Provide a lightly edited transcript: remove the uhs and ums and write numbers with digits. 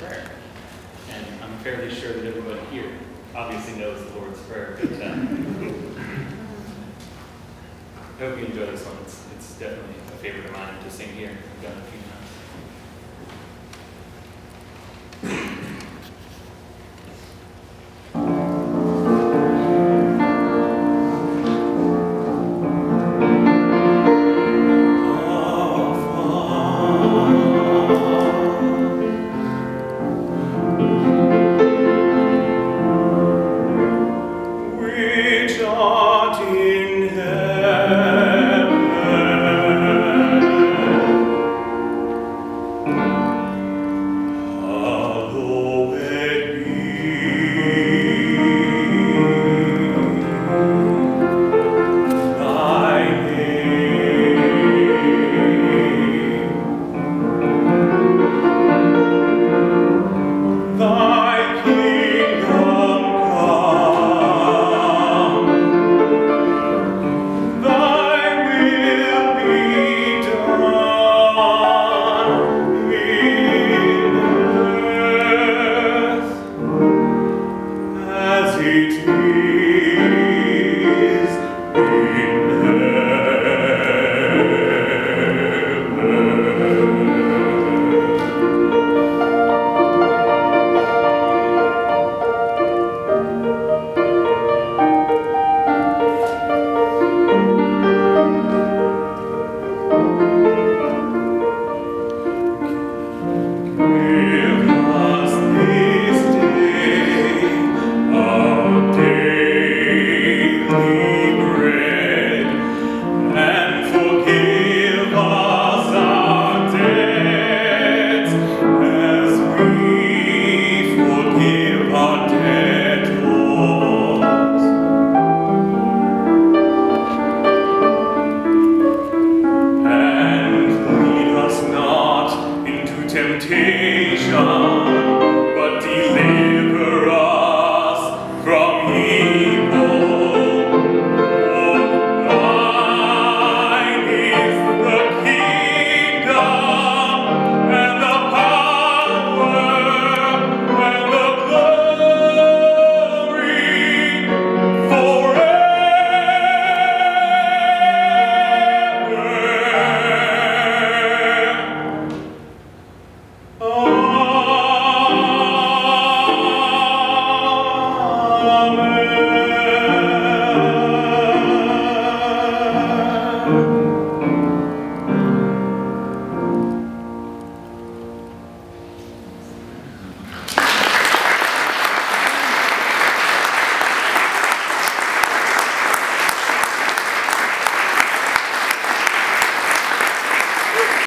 Prayer. And I'm fairly sure that everybody here obviously knows the Lord's Prayer. Good job. I hope you enjoy this one. It's definitely a favorite of mine to sing here. I've done it a few times.